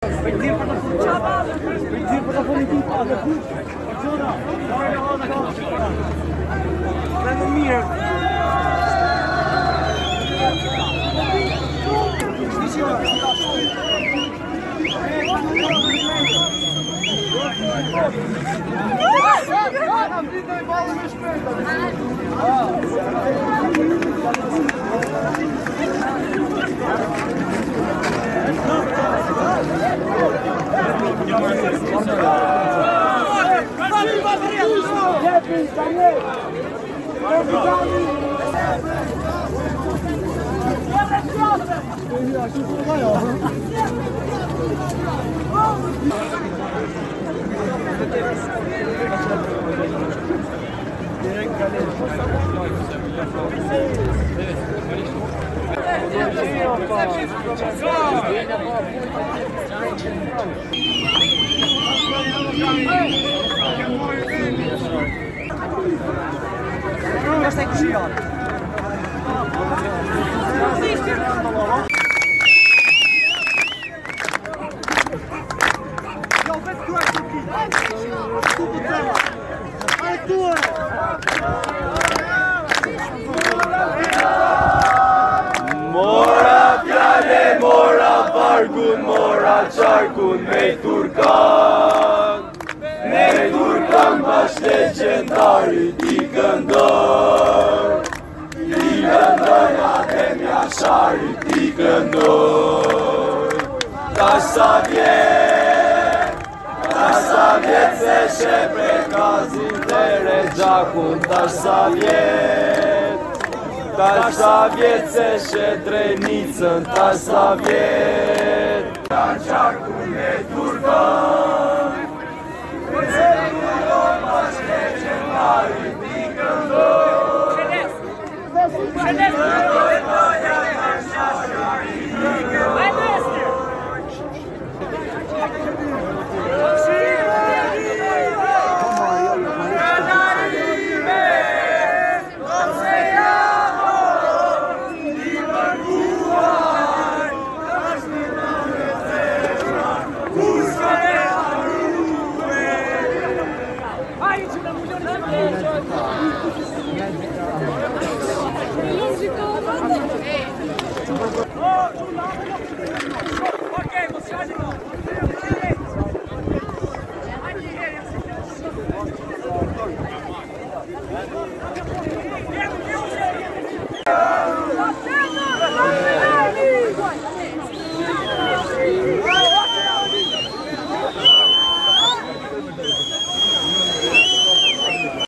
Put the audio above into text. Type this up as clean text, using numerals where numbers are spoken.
Mora fiale, mora vargun, mora qarkun, me turkan. Me turkan bash legendarit I këndoj. I këndoj Adem Jasharit I këndoj. Tash sa vjet se shepe kazin dhe regjakun. Tash sa vjet se she drenicën. Tash sa vjet qarkun me turkan. Me turkan bash legendarit I këndoj.